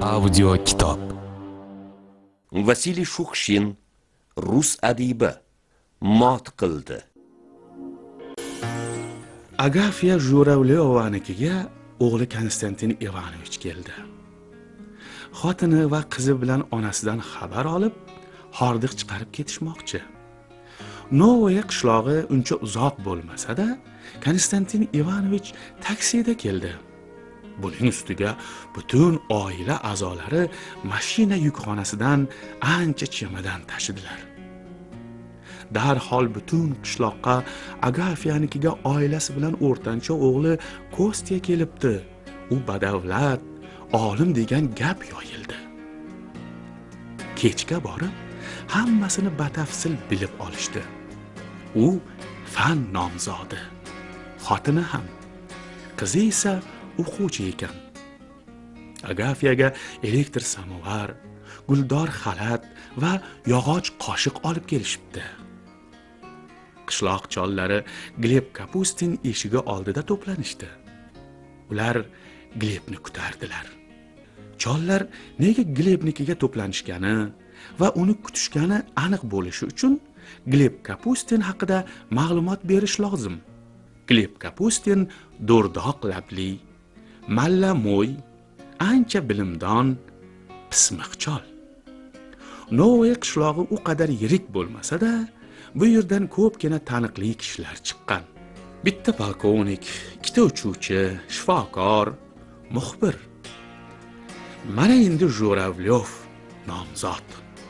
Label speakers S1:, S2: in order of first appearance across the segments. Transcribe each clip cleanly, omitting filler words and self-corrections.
S1: Audio kitob.
S2: Vasiliy Shukshin rus adibi mot qildi.
S3: Agafiya Juravyovanikiga o'g'li Konstantin Ivanovich keldi. Xotini va qizi bilan onasidan xabar olib, hordiq chiqarib ketishmoqchi. Novoye qishlog'i uncha uzoq bo'lmasa-da, Konstantin Ivanovich taksida keldi. Buning ustiga butun oila a'zolari mashina yukxonasidan ancha chemadan tashidilar. Darhol butun qishloqqa Agafiyanikiga oilasi bilan o'rtancha o'g'li Kostya kelibdi. U badavlat, olim degan gap yoyildi. Kechga borib, hammasini batafsil bilib olishdi. U fan nomzodi, xotini ham, qizi esa o'quvchi ekan. Agafiyaga elektr samovar, guldor xalat va yog'och qoshiq olib kelishibdi. Qishloq chollari Gleb Kapustin eshigi oldida to'planishdi. Ular Glebni kutardilar. Chollar nega Glebnikiga to'planishgani va uni kutishgani aniq bo'lishi uchun Gleb Kapustin haqida ma'lumot berish lozim. Gleb Kapustin do'rdoq labli, malla mo'y, ancha bilimdon, pismiq chol. Novoye qishlog'i u qadar yirik bo'lmasa-da, bu yerdan ko'pgina taniqli kishilar chiqqan. Bitta polkovnik, ikkita uchuvchi, shifokor, muxbir. Mana endi Juravyov nomzod.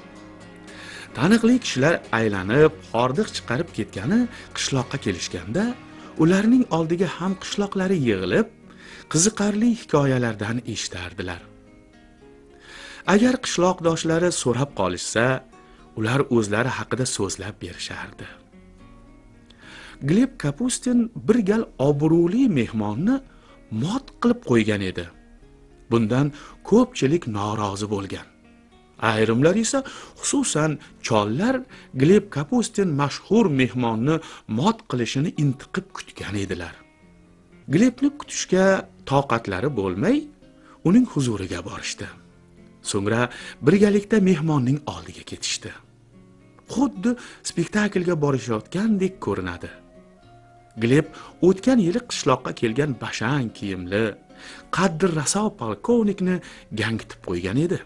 S3: Taniqli kishilar aylanib, hordiq chiqarib ketgani qishloqqa kelishganda, ularning oldiga ham qishloqlari yig'ilib, qiziqarli hikoyalardan eshitardilar. Agar qishloqdoshlari so'rab qolishsa, ular o'zlari haqida so'zlab berishardi. Gleb Kapustin bir gal obro'li mehmonni mot qilib qo'ygan edi. Bundan ko'pchilik norozi bo'lgan. Ayrimlar esa, xususan chollar, Gleb Kapustin mashhur mehmonni mot qilishini intiqib kutgan edilar. Glebni kutishga toqatlari bo'lmay, uning huzuriga borishdi. So'ngra birgalikda mehmonning oldiga ketishdi. Xuddi spektaklga borishayotgandek ko'rinadi. Gleb o'tgan yili qishloqqa kelgan bashang kiyimli, qaddi raso polkovnikni gangitib qo'ygan edi.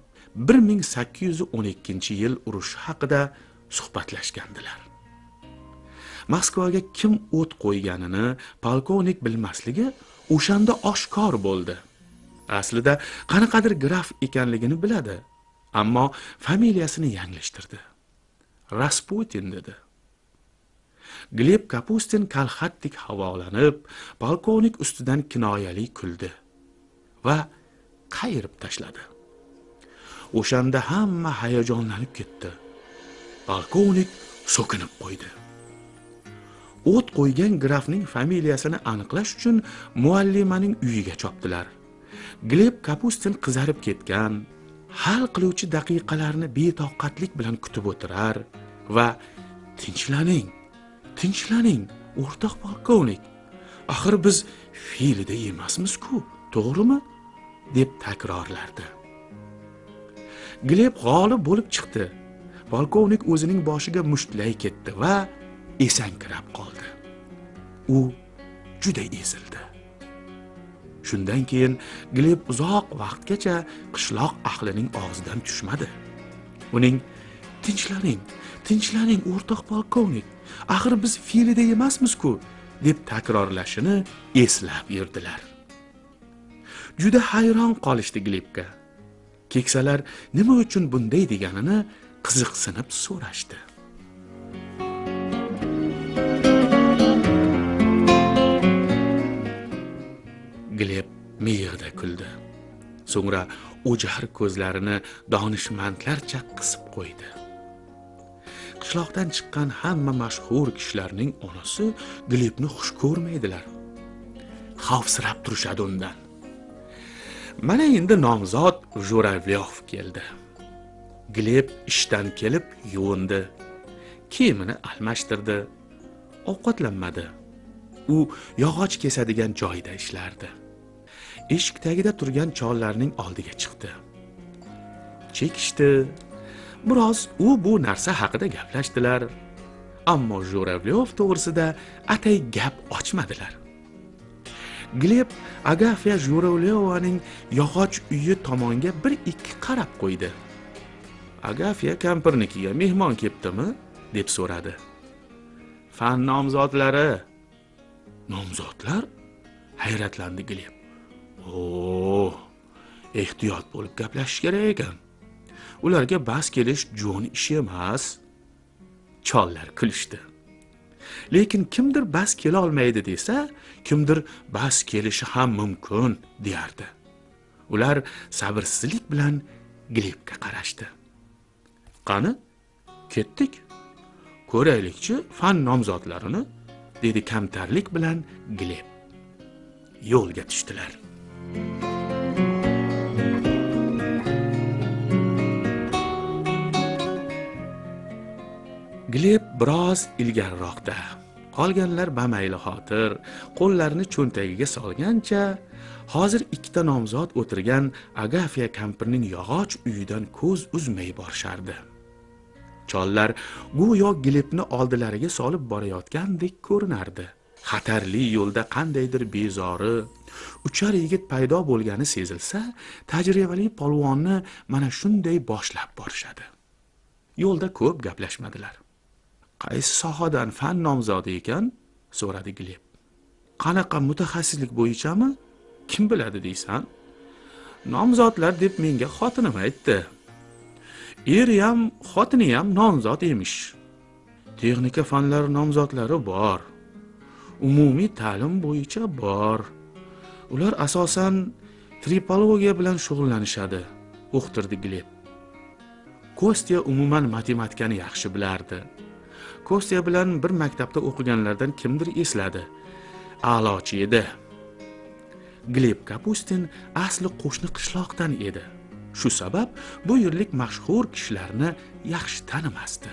S3: 1812-yil urushi haqida suhbatlashgandilar. Moskvaga kim o't qo'yganini polkovnik bilmasligi o'shanda oshkor bo'ldi. Aslida qanaqadir graf ekanligini biladi, ammo familiyasini yanglishtirdi. Rasputin dedi. Gleb Kapustin kalxatdek havolanib, polkovnik ustidan kinoyali kuldi va qayirib tashladi. O'shanda hamma hayajonlanib ketdi. Polkovnik so'kinib qo'ydi. O't qo'ygan grafning familiyasini aniqlash uchun muallimaning uyiga chopdilar. Gleb Kapustin qizarib ketgan, hal qiluvchi daqiqalarni betoqatlik bilan kutib o'tirar va tinchlaning, o'rtoq polkovnik. Axir biz filida emasmiz-ku, to'g'rimi? deb takrorlardi. Gleb g'olib bo'lib chiqdi. Polkovnik o'zining boshiga mushtlay ketdi va esankirab qoldi. U juda ezildi. Shundan keyin Gleb uzoq vaqtgacha qishloq ahlining og'zidan tushmadi. Uning tinchlaning o'rtoq polkovnik, axir biz filida emasmiz-ku deb takrorlashini eslab yurdilar. Juda hayron qolishdi Glebga. Keksalar nima uchun bunday deganini qiziqsinib so'rashdi. Gleb miyig'ida kuldi. So'ngra o'jar ko'zlarini donishmandlarcha qisib qo'ydi. Qishloqdan chiqqan hamma mashhur kishilarning onasi Glebni xush ko'rmaydilar. Xavfsirab turishadi undan. Mana endi nomzod Juravyov keldi. Gleb ishdan kelib yuvindi. Kiyimini almashtirdi. Ovqatlanmadi. U yog'och kesadigan joyda ishlardi. eshik tagida turgan chollarning oldiga chiqdi. Chekishdi. Biroz u bu narsa haqida gaplashdilar. Ammo Jo'ravlyov to'g'risida atay gap ochmadilar. Gleb Agafiya Jo'ravlyovaning yog'och uyi tomonga bir-ikki qarab qo'ydi. Agafiya kampirnikiga mehmon kelibdimi deb so'radi. Fan nomzodlari. Nomzodlar? Hayratlandi Gleb. Ehtiyot bo'lib gaplashish kerak ekan. Ularga bas kelish jo'n ishi emas. Chollar kulishdi. Lekin kimdir bas kela olmaydi desa, kimdir bas kelishi ham mumkin deyardi. Ular sabrsizlik bilan Glebga qarashdi. Qani, ketdik. Ko'raylikchi fan nomzodlarini, dedi kamtarlik bilan Gleb. Yo'lga tushdilar. Gleb biroz ilgariroqda. Qolganlar bamayli xotir, qo'llarini cho'ntagiga solgancha, hozir ikkita nomzod o'tirgan Agafiya kampirning yog'och uyidan ko'z uzmay borishardi. Chollar go'yo Glebni oldilariga solib borayotgandek ko'rinardi. Xatarli yo'lda qandaydir bezori, uchar yigit paydo bo'lgani sezilsa, tajribali polvonni mana shunday boshlab borishadi. Yo'lda ko'p gaplashmadilar. Qaysi sohadan fan nomzodi ekan? So'radi Gleb. Qanaqa mutaxassislik bo'yichami? Kim biladi deysan? Nomzodlar deb menga xotinim aytdi. Eri ham, xotini ham nomzod emish. Texnika fanlar nomzodlari bor. Umumiy ta'lim bo'yicha bor. Ular asosan tripologiya bilan shug'ullanishadi, o'qtirdi Gleb. Kostya umuman matematikani yaxshi bilardi. Kostya bilan bir maktabda o'qiganlardan kimdir esladi. A'lochi edi. Gleb Kapustin asli qo'shni qishloqdan edi. Shu sabab bu yerlik mashhur kishilarni yaxshi tanimasdi.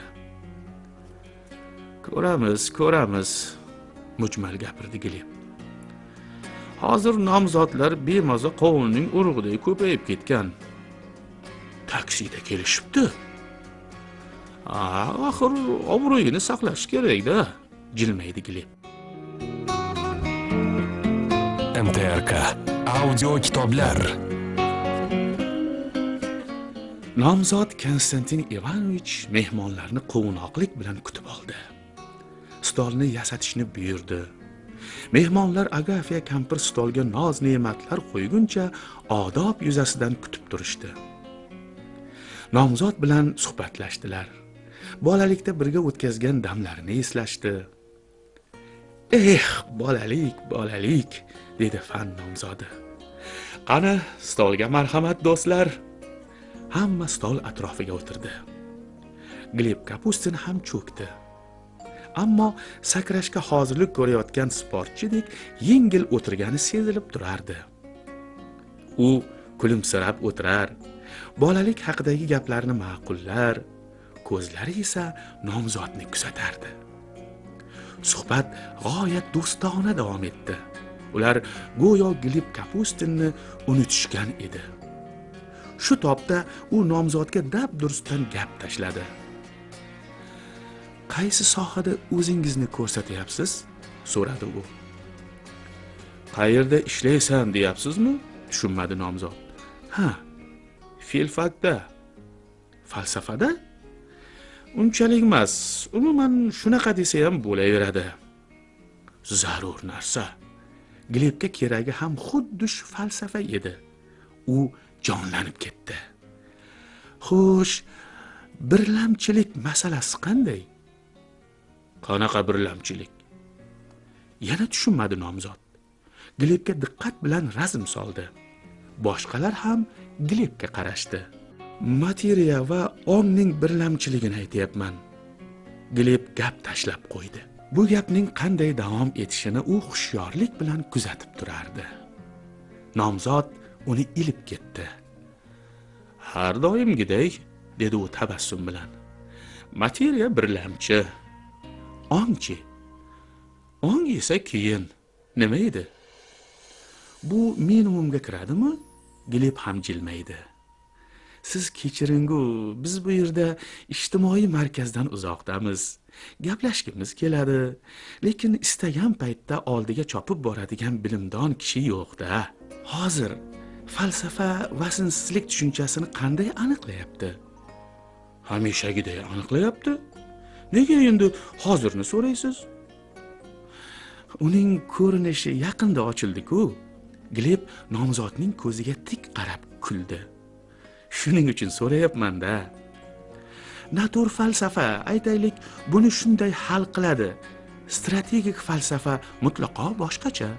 S3: Ko'ramiz, mujmal gapirdi Gleb. Hozir nomzodlar bemaza qovunning urug'iday ko'payib ketgan. Taksida kelishibdi. Axir obro'yini saqlash kerak-da, jilmaydi Gleb.
S1: MTRK audio kitoblar.
S3: Nomzod Konstantin Ivanovich mehmonlarni quvnoqlik bilan kutib oldi. Stolni yasatishni buyurdi. Mehmonlar Agafiya kampir stolga noz-ne'matlar qo'yguncha odob yuzasidan kutib turishdi. Nomzod bilan suhbatlashdilar. Bolalikda birga o'tkazgan damlarini eslashdi. Bolalik, dedi fan nomzodi. Qani, stolga marhamat do'stlar. Hamma stol atrofiga o'tirdi. Gleb Kapustin ham cho'kdi. Ammo sakrashga hozirlik ko'rayotgan sportchidek yengil o'tirgani sezilib turardi. U kulimsirab o'tirar, bolalik haqidagi gaplarni ma'qullar, ko'zlari esa nomzodni kuzatardi. Suhbat g'oyat do'stona davom etdi. Ular go'yo Gleb Kapustinni unutishgan edi. Shu topda u nomzodga dabdurustdan gap tashladi. Qaysi sohada o'zingizni ko'rsatyapsiz? So'radi u. Qayerda ishlaysan deyapsizmi? Tushunmadi nomzod. Ha, filfakda. Falsafada? Unchalik emas, umuman shunaqa desa ham bo'laveradi. Zarur narsa. Glebga keragi ham xuddi shu falsafa edi. U jonlanib ketdi. Xo'sh, birlamchilik masalasi qanday? Qanaqa birlamchilik? Yana tushunmadi nomzod. Glebga diqqat bilan razm soldi. Boshqalar ham Glebga qarashdi. Materiya va ongning birlamchiligini aytayapman. Gleb gap tashlab qo'ydi. Bu gapning qanday davom etishini u xushyorlik bilan kuzatib turardi. Nomzod uni ilib ketdi. Har doimgidek, dedi u tabassum bilan. Materiya birlamchi. Ongchi. Ong esa keyin. Nima edi? bu minimumga kiradimi? Gleb ham jilmaydi. Siz kechiringu, biz bu yerda ijtimoiy markazdan uzoqdamiz. Gaplashgimiz keladi, lekin istagan paytda oldiga chopib boradigan bilimdon kishi yo'q-da. Hozir falsafa vazinsizlik tushunchasini qanday aniqlayapti? Hamishagiday aniqlayapti. Nega endi hozirni so'raysiz? Uning ko'rinishi yaqinda ochildi-ku. Gleb nomzodning ko'ziga tik qarab kuldi. Shuning uchun so'rayapman-da. Natur falsafa, aytaylik, buni shunday hal qiladi. Strategik falsafa mutlaqo boshqacha.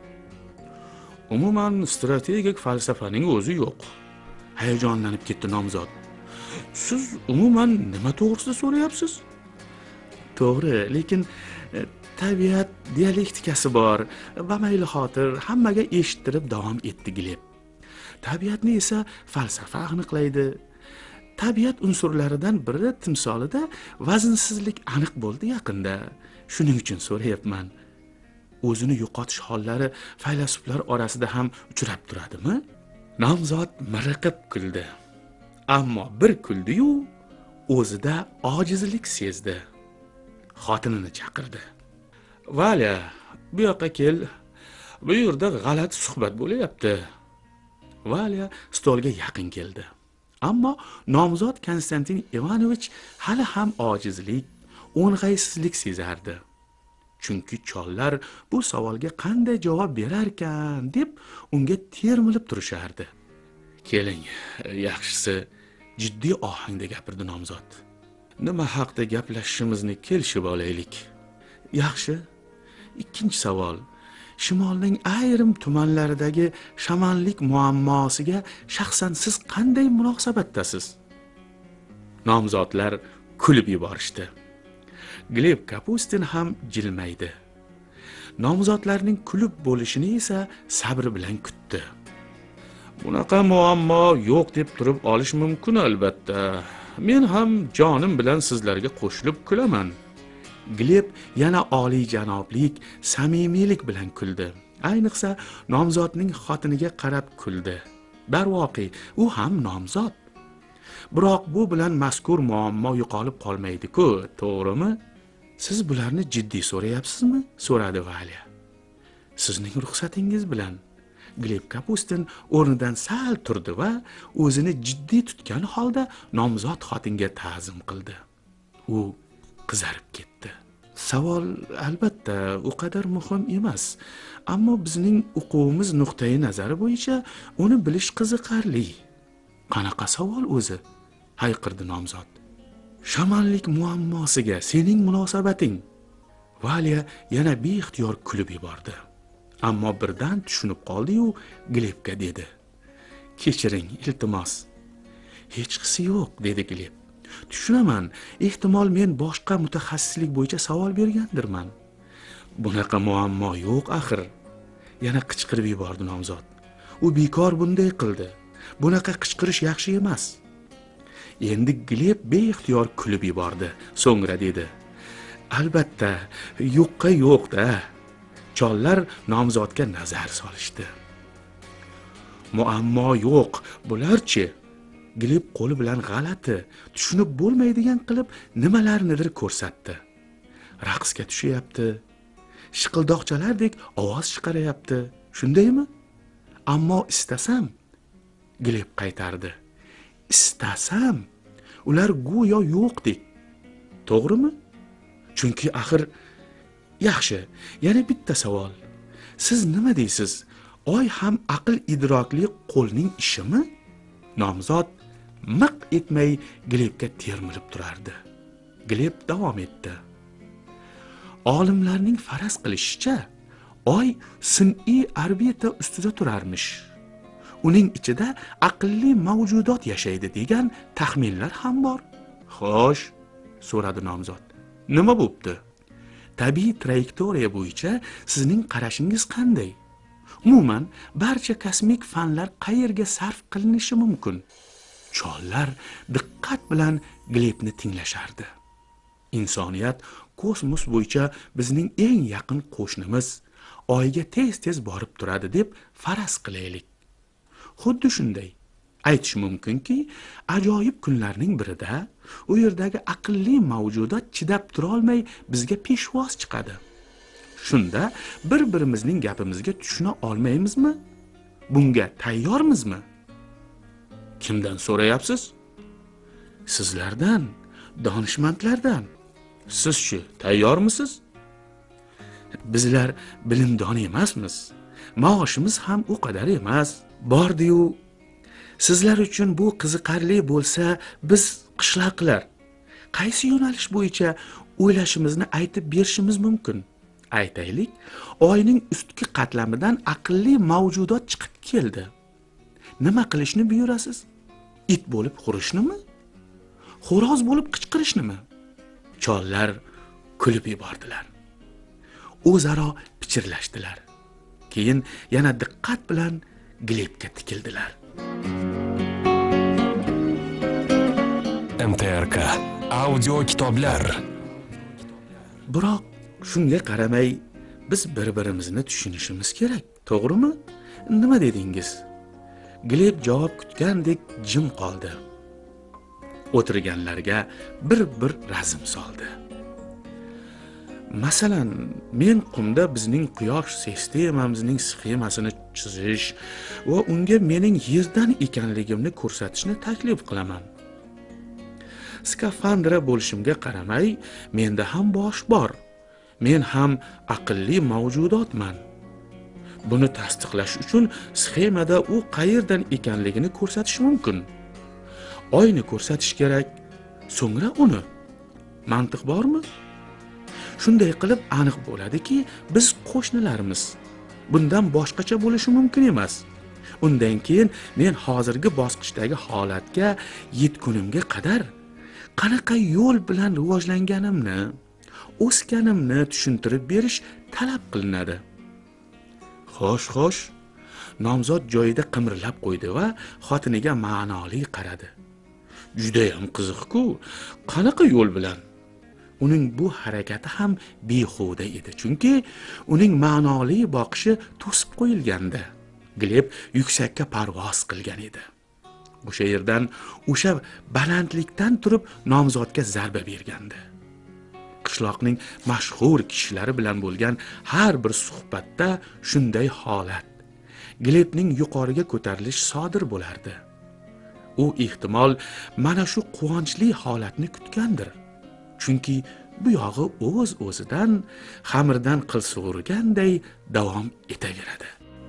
S3: Umuman strategik falsafaning o'zi yo'q. Hayajonlanib ketdi nomzod. Siz umuman nima to'g'risida so'rayapsiz? To'g'ri, lekin tabiat dialektikasi bor. Bamayli xotir hammaga eshittirib davom etdi Gleb. Tabiatni esa falsafa aniqlaydi. Tabiat unsurlaridan biri timsolida vazinsizlik aniq bo'ldi yaqinda. Shuning uchun so'rayapman. O'zini yo'qotish hollari faylasuflar orasida ham uchrab turadimi? Nomzod miriqib kuldi. Ammo bir kuldi-yu, o'zida ojizlik sezdi. Xotinini chaqirdi. "Valya, bu yoqqa kel. Bu yerda g'alati suhbat bo'layapti." Valya stolga yaqin keldi. Ammo nomzod Konstantin Ivanovich hali ham ojizlik, o'ng'aysizlik sezardi. Chunki chollar bu savolga qanday javob berar ekan deb unga termilib turishardi. "Keling, yaxshisi jiddiy ohangda gapirdi nomzod. Nima haqda gaplashishimizni kelishib olaylik." "Yaxshi. Ikkinchi savol. Shimolning ayrim tumanlaridagi shamanlik muammosiga shaxsan siz qanday munosabatdasiz?" Nomzodlar kulib yuborishdi. Gleb Kapustin ham jilmaydi. Nomzodlarning kulib bo'lishini esa sabr bilan kutdi. "Bunaqa muammo yo'q deb turib olish mumkin albatta. Men ham jonim bilan sizlarga qo'shilib kulaman." Gleb yana oliyjanoblik, samimiylik bilan kuldi. Ayniqsa nomzodning xotiniga qarab kuldi. Darvoqe, u ham nomzod. Biroq bu bilan mazkur muammo yo'qolib qolmaydi-ku, to'g'rimi? "Siz bularni jiddiy so'rayapsizmi?" so'radi Valya. "Sizning ruxsatingiz bilan." Gleb Kapustin o'rnidan sal turdi va o'zini jiddiy tutgan holda nomzod xotinga ta'zim qildi. U qizarib ketdi. "Savol albatta u qadar muhim emas, ammo bizning o'quvimiz nuqtai nazari bo'yicha uni bilish qiziqarli." "Qanaqa savol o'zi?" hayqirdi nomzod. "Shamanlik muammosiga sening munosabating." Valya yana beixtiyor kulib yubordi. Ammo birdan tushunib qoldi-yu, Glebga dedi: "Kechiring, iltimos." "Hech qisi yo'q", dedi Gleb. "Tushunaman, ehtimol men boshqa mutaxassislik bo'yicha savol bergandirman." "Bunaqa muammo yo'q axir", yana qichqirib yubordi nomzod. "U bekor bunday qildi. Bunaqa qichqirish yaxshi emas." Endi Gleb beixtiyor kulib yubordi. So'ngra dedi: "Albatta, yo'qqa yo'q-da." Chollar nomzodga nazar solishdi. "Muammo yo'q, bularchi?" Gleb qo'li bilan g'alati, tushunib bo'lmaydigan qilib nimalarnidir ko'rsatdi. Raqsga tushyapti. Shiqildoqchalardek ovoz chiqarayapti. Shundaymi? "Ammo istasam", Gleb qaytardi. "Istasam, ular go'yo yo'qdek. To'g'rimi? Chunki axir yaxshi, yana bitta savol. Siz nima deysiz? Oy ham aql idrokli qo'lning ishimi?" Nomzod miq etmay Glebga termilib turardi. Gleb davom etdi. "Olimlarning faraz qilishicha, Oy sun'iy orbita ustida turarmish. Uning ichida aqlli mavjudot yashaydi degan taxminlar ham bor." "Xo'sh", so'radi nomzod. "Nima bo'pti? Tabiiy trayektoriya bo'yicha sizning qarashingiz qanday? Umuman, barcha kosmik fanlar qayerga sarf qilinishi mumkin?" Chollar diqqat bilan Glebni tinglashardi. "Insoniyat kosmos bo'yicha bizning eng yaqin qo'shnimiz, oyga tez-tez borib turadi deb faraz qilaylik. Xuddi shunday aytish mumkinki, ajoyib kunlarning birida u yerdagi aqlli mavjudot chidab tura olmay bizga peshvoz chiqadi. Shunda bir-birimizning gapimizga tushuna olmaymizmi? Bunga tayyormizmi? Kimdan so'rayapsiz? Sizlardan, donishmandlardan. Siz-chi, tayyormisiz? Bizlar bilimdon emasmiz. Maoshimiz ham u qadar emas. Bordi-yu, sizlar uchun bu qiziqarli bo'lsa, biz qishloqlar qaysi yo'nalish bo'yicha o'ylashimizni aytib berishimiz mumkin. Aytaylik, oyning ustki qatlamidan aqlli mavjudot chiqib keldi. Nima qilishni buyurasiz? It bo'lib xurishnimi? Xo'roz bo'lib qichqirishnimi? Chollar kulib yubordilar. O'zaro pichirlashdilar. Keyin yana diqqat bilan Glebga tikildilar.
S1: MTRK audio kitoblar.
S3: Biroq shunga qaramay biz bir-birimizni tushunishimiz kerak, to'g'rimi? Nima dedingiz? Gleb javob kutgandek jim qoldi. O'tirganlarga bir razm soldi. Masalan, men qumda bizning quyosh sistemamizning sxemasini chizish va unga mening yerdan ekanligimni ko'rsatishni taklif qilaman. Skafandra bo'lishimga qaramay, menda ham bosh bor. Men ham aqlli mavjudotman. Buni tasdiqlash uchun sxemada u qayerdan ekanligini ko'rsatish mumkin. Oyni ko'rsatish kerak, so'ngra uni. Mantiq bormi? Shunday qilib aniq bo'ladiki, biz qo'shnilarmiz. Bundan boshqacha bo'lishi mumkin emas. Undan keyin men hozirgi bosqichdagi holatga yetgunimga qadar qanaqa yo'l bilan rivojlanganimni, o'sganimni tushuntirib berish talab qilinadi. Xo'sh. Nomzod joyida qimirlab qo'ydi va xotiniga ma'noli qaradi. Juda ham qiziq-ku, qanaqa yo'l bilan? Uning bu harakati ham behuda edi, chunki uning ma'noli boqishi to'sib qo'yilgandi. Gleb yuksakka parvoz qilgan edi. O'sha yerdan, o'sha balandlikdan turib nomzodga zarba bergandi. Qishloqning mashhur kishilari bilan bo'lgan har bir suhbatda shunday holat, Glebning yuqoriga ko'tarilish sodir bo'lardi. U ehtimol mana shu quvonchli holatni kutgandir. Chunki bu yog'i o'z-o'zidan xamirdan qil sug'urganday davom etaveradi.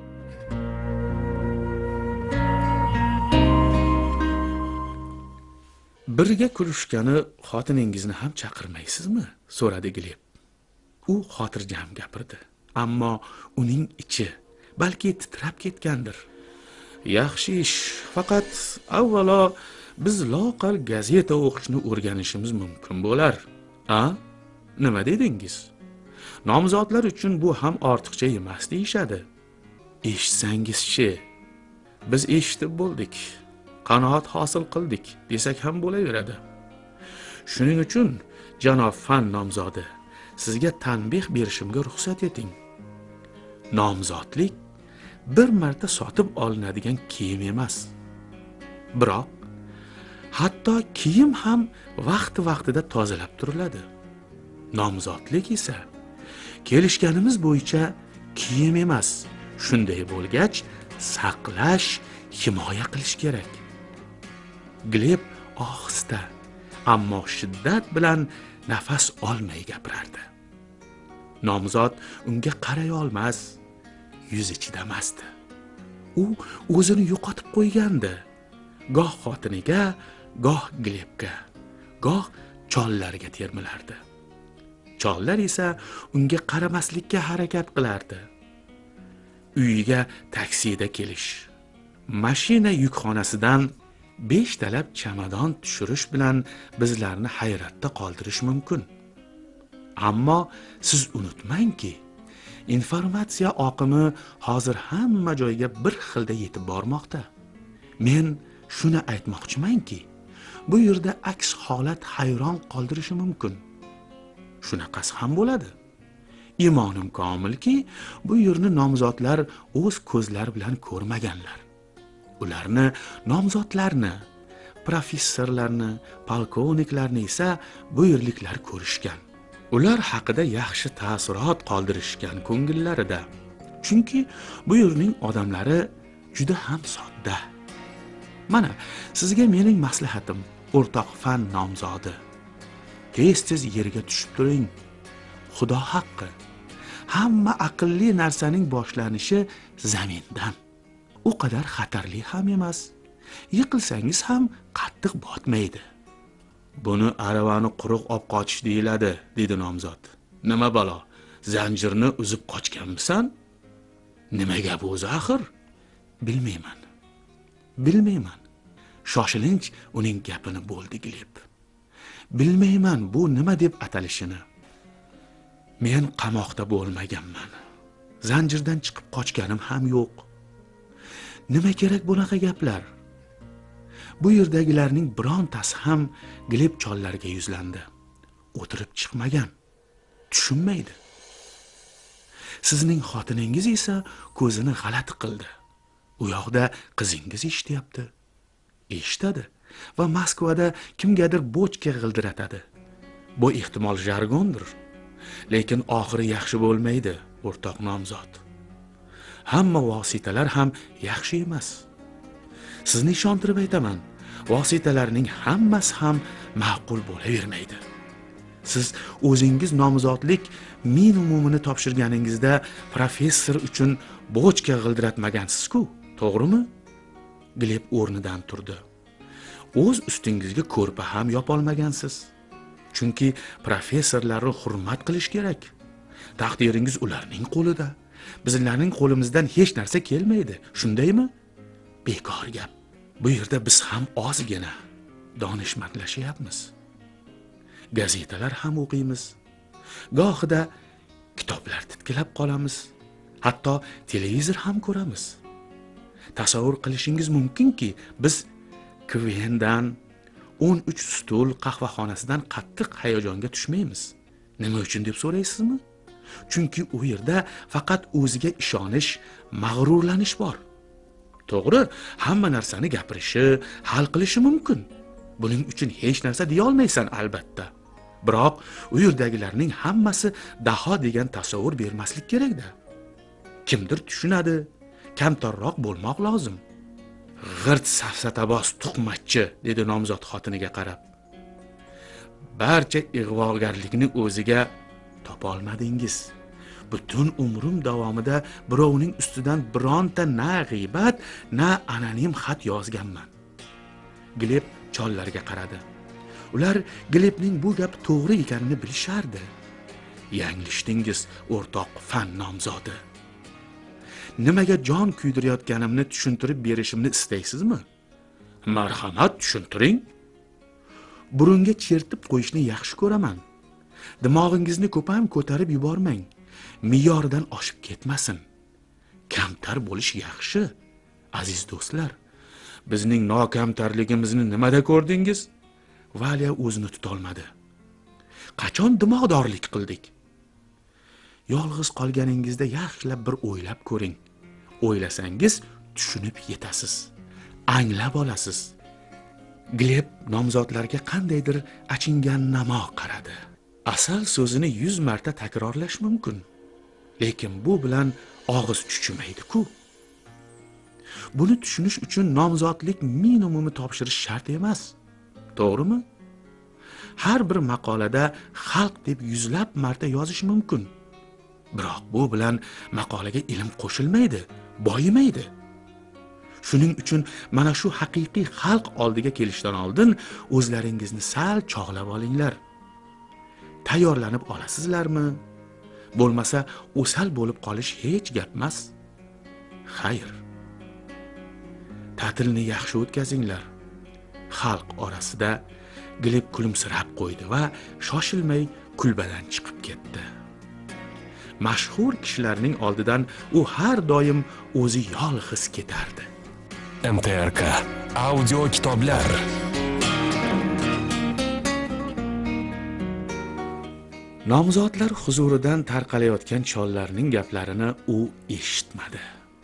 S3: Birga kulishgani xotiningizni ham chaqirmaysizmi? So'radi Gleb. U xotirjam gapirdi, ammo uning ichi balki titrab ketgandir. Yaxshi ish, faqat avvalo biz loqal gazeta o'qishni o'rganishimiz mumkin bo'lar. Nima dedingiz? Nomzodlar uchun bu ham ortiqcha emas deyishadi. Eshitsangiz-chi? Biz eshitib bo'ldik. Qanoat hosil qildik desak ham bo'laveradi. Shuning uchun, janob fan nomzodi, sizga tanbeh berishimga ruxsat eting. Nomzodlik bir marta sotib olinadigan kiyim emas. Biroq hatto kiyim ham vaqti-vaqtida tozalab turiladi. Nomzodlik esa kelishganimiz bo'yicha kiyim emas. Shunday bo'lgach, saqlash, himoya qilish kerak. Gleb ohista, ammo shiddat bilan nafas olmay gapirardi. Nomzod unga qaray olmas, yuzi chidamasdi. U o'zini yo'qotib qo'ygandi. Goh xotiniga, goh Glebga, goh chollarga termilardi. Chollar esa unga qaramaslikka harakat qilardi. Uyiga taksida kelish, mashina yukxonasidan 5 talab chamadon tushirish bilan bizlarni hayratda qoldirish mumkin. Ammo siz unutmangki, informatsiya oqimi hozir hamma joyga bir xilda yetib bormoqda. Men shuni aytmoqchimanki, bu yerda aks holat hayron qoldirishi mumkin. Shunaqasi ham bo'ladi. Imonim komilki, bu yerni nomzodlar o'z ko'zlari bilan ko'rmaganlar. Ularni nomzodlarni, professorlarni, polkovniklarni esa bu yerliklar ko'rishgan. Ular haqida yaxshi taassurot qoldirishgan ko'ngillarida. Chunki bu yerning odamlari juda ham sodda. Mana, sizga mening maslahatim, o'rtoq fan nomzodi. Tez-tez yerga tushib turing. Xudo haqqi, hamma aqlli narsaning boshlanishi zamindan. U qadar xatarli ham emas. Yiqilsangiz ham qattiq botmaydi. Buni aravani quruq olib qochish deyiladi, dedi nomzod. Nima balo, zanjirni uzib qochganmisan? Nima gap o'zi axir? Bilmayman. Shoshilinch uning gapini bo'ldi Gleb. Bilmayman bu nima deb atalishini. Men qamoqda bo'lmaganman. Zanjirdan chiqib qochganim ham yo'q. Nima kerak bunaqa gaplar? Bu yerdagilarning birontasi ham Gleb chollarga yuzlandi. O'tirib chiqmagan. Tushunmaydi. Sizning xotiningiz esa ko'zini g'alati qildi. U yoqda qizingiz eshityapti. Eshitadi va Moskvada kimgadir bochka g'ildiratadi. Bu ehtimol jargondir. Lekin oxiri yaxshi bo'lmaydi, o'rtoq nomzod. Hamma vositalar ham yaxshi emas. Sizni ishontirib aytaman, vositalarning hammasi ham ma'qul bo'lavermaydi. Siz o'zingiz nomzodlik minimumini topshirganingizda professor uchun bochka g'ildiratmagansiz-ku, to'g'rimi? Gleb o'rnidan turdi. O'z ustingizga ko'rpa ham yopolmagansiz. Chunki professorlarni hurmat qilish kerak. Taqdiringiz ularning qo'lida. Bizlarning qo'limizdan hech narsa kelmaydi, shundaymi? Bekor gap. Bu yerda biz ham ozgina donishmandlashyapmiz. Gazetalar ham o'qiymiz. Gohida kitoblar titkilab qolamiz. Hatto televizor ham ko'ramiz. Tasavvur qilishingiz mumkinki, biz Kvendan 13 stul qahvaxonasidan qattiq hayajonga tushmaymiz. Nima uchun deb so'raysizmi? Chunki u yerda faqat o'ziga ishonish, mag'rurlanish bor. To'g'ri, hamma narsani gapirishi, hal qilishi mumkin. Buning uchun hech narsa deya olmaysan albatta. Biroq u yerdagilarning hammasi daho degan tasavvur bermaslik kerak-da. Kimdir tushunadi, kamtarroq bo'lmoq lozim. G'irt safsataboz tuqmatchi, dedi nomzod xotiniga qarab. Barcha ig'vogarlikni o'ziga topolmadingiz. Butun umrim davomida birovning ustidan bironta na g'iybat, na anonim xat yozganman. Gleb chollarga qaradi. Ular Glebning bu gap to'g'ri ekanini bilishardi. Yanglishdingiz, o'rtoq fan nomzodi. Nimaga jon kuydirayotganimni tushuntirib berishimni istaysizmi? Marhamat, tushuntiring. Burunga chertib qo'yishni yaxshi ko'raman. Dimog'ingizni ko'p ham ko'tarib yubormang. Me'yoridan oshib ketmasin. Kamtar bo'lish yaxshi, aziz do'stlar. Bizning nokamtarligimizni nimada ko'rdingiz? Valya o'zini tutolmadi. Qachon dimog'dorlik qildik? Yolg'iz qolganingizda yaxshilab bir o'ylab ko'ring. O'ylasangiz tushunib yetasiz. Anglab olasiz. Gleb nomzodlarga qandaydir achingan-namo qaradi. Asal so'zini 100 marta takrorlash mumkin. Lekin bu bilan og'iz chuchimaydi-ku. Buni tushunish uchun nomzodlik minimumi topshirish shart emas. To'g'rimi? Har bir maqolada xalq deb 100lab marta yozish mumkin. Biroq bu bilan maqolaga ilm qo'shilmaydi, boyimaydi. Shuning uchun mana shu haqiqiy xalq oldiga kelishdan oldin o'zlaringizni sal chog'lab olinglar. Tayyorlanib olasizlarmi? Bo'lmasa, o'sal bo'lib qolish hech gap emas. Xayr. Ta'tilni yaxshi o'tkazinglar. Xalq orasida Gleb kulimsirab qo'ydi va shoshilmay kulbadan chiqib ketdi. Mashhur kishilarning oldidan u har doim o'zi yolg'iz ketardi.
S1: MTRK audio kitoblar.
S3: Nomzodlar huzuridan tarqalayotgan chollarning gaplarini u eshitmadi.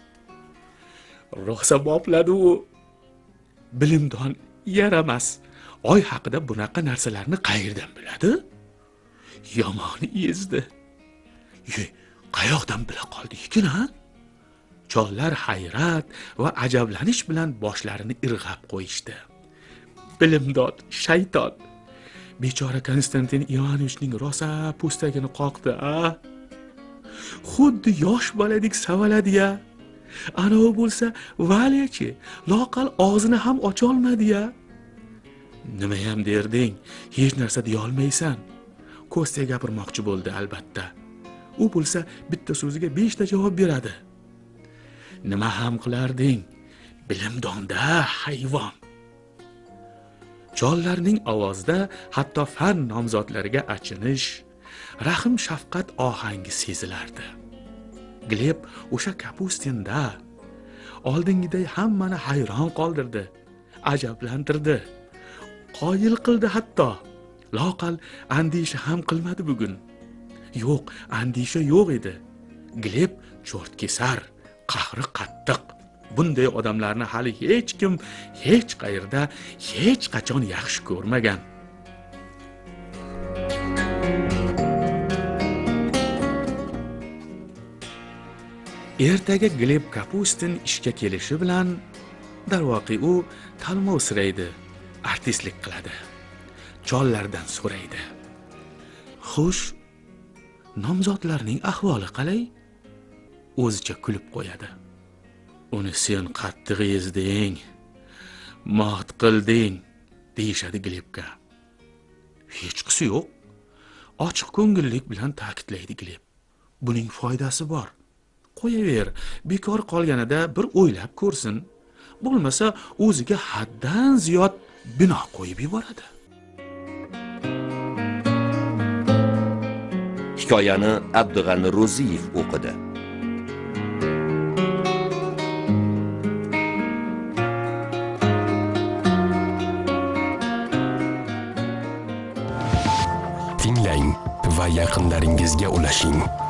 S3: Rosa bopladi u. Bilimdon yaramas. Oy haqida bunaqa narsalarni qayerdan biladi? Yomoni ezdi. Qayoqdan bila qoldi ekan, ha? Chollar hayrat va ajablanish bilan boshlarini irg'ab qo'yishdi. Bilimdon shayton. Bechora Konstantin Ivanovichning rosa po'stagini qoqdi, a? Xuddi yosh boladek savaladi-ya. Anovi bo'lsa, Valyachi, loqal og'zini ham ocha olmadi-ya. Nima ham derding? Hech narsa deya olmaysan. Kostya gapirmoqchi bo'ldi albatta. U bo'lsa bitta so'ziga 5 ta javob beradi. Nima ham qilarding? Bilimdonda hayvon. Chollarning ovozida hatto fan nomzodlariga achinish, rahm shafqat ohangi sezilardi. Gleb o'sha Kapustinda oldingiday hammani hayron qoldirdi, ajablantirdi, qoyil qildi hatto. Loqal andisha ham qilmadi bugun. Yo'q, andisha yo'q edi. Gleb cho'rtkesar, qahri qattiq. Bunday odamlarni hali hech kim hech qayerda hech qachon yaxshi ko'rmagan. Ertaga Gleb Kapustin ishga kelishi bilan darvoqe u talmovsiraydi, artistlik qiladi. Chollardan so'raydi. Xo'sh, nomzodlarning ahvoli qalay? O'zicha kulib qo'yadi. Uni sen qattiq ezding, mot qilding, deyishadi Glebga. Hech qisi yo'q. Ochiq ko'ngillik bilan ta'kidlaydi Gleb. Buning foydasi bor. Qo'yaver, bekor qolganida bir o'ylab ko'rsin. Bo'lmasa, o'ziga haddan ziyod bino qo'yib yuboradi.
S2: Hikoyani Abdug'ani Ro'ziyev o'qidi.
S1: Tinglang va yaqinlaringizga ulashing.